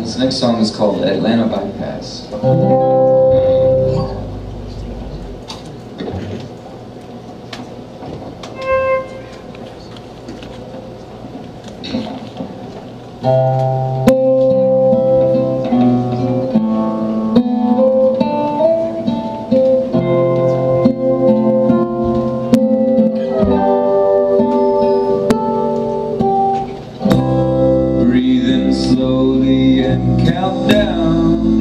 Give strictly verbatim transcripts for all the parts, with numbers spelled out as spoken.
This next song is called Atlanta Bypass. Breathing slowly and count down.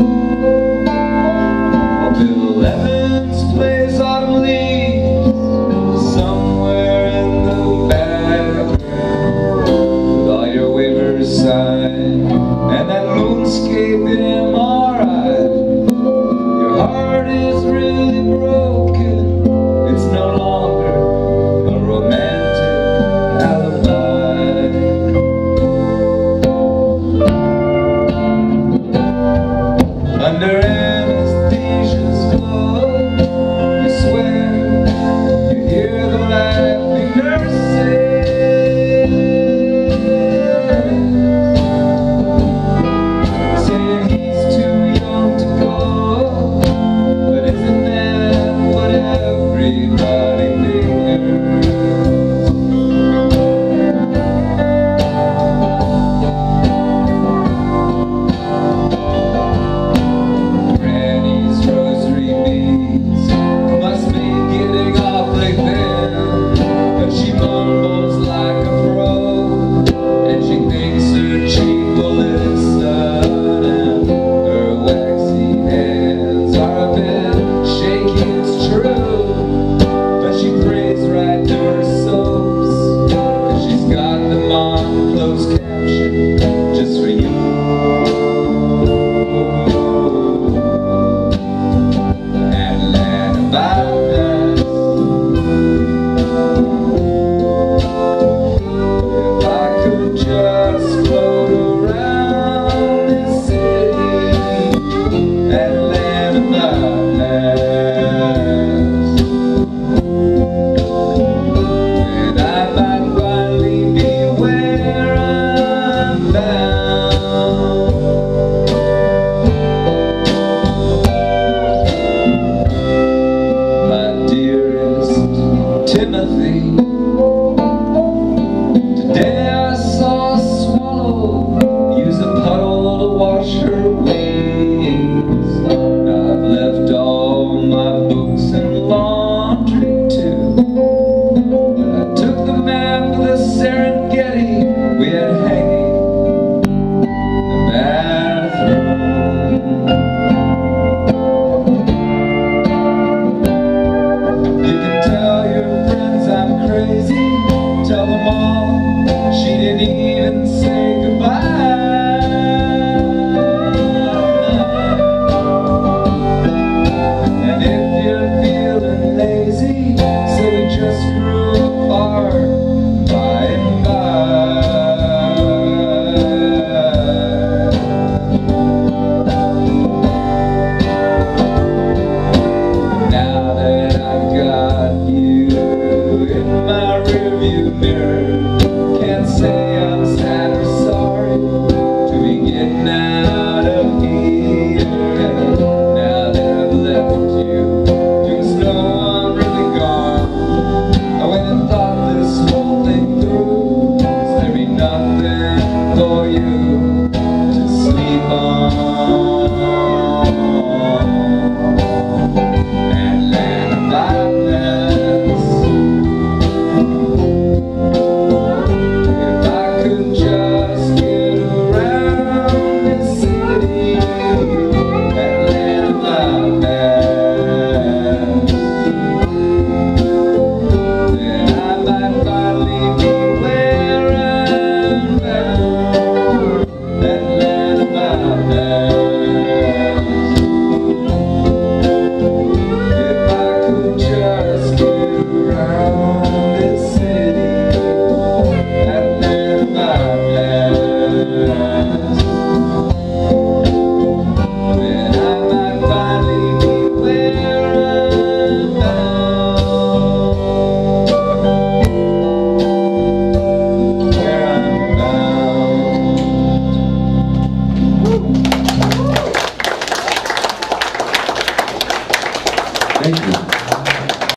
Bill Evans plays autumn leaves somewhere in the background, with all your waivers signed and that moonscape in M R I. Your heart is really broken. It's no longer a romantic alibi. Under anesthesia's glow, you swear you hear the laughing nurses saying he's too Thank you.